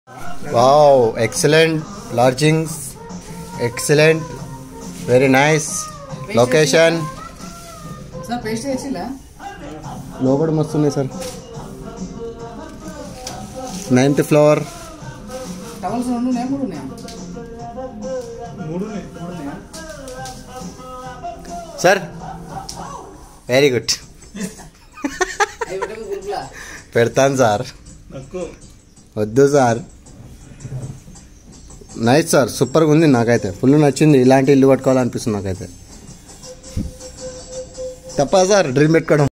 Wow, excellent lodgings, excellent, very nice location. లోపల మస్తున్నాయి sir. 9th floor. Sir very good. పెడతాను sir, వద్దు sir. Nice sir, సూపర్గా ఉంది. నాకైతే ఫుల్ నచ్చింది. ఇలాంటి ఇల్లు కట్టుకోవాలనిపిస్తుంది నాకైతే. తప్ప సార్ డ్రీమ్ పెట్టుకోవడం.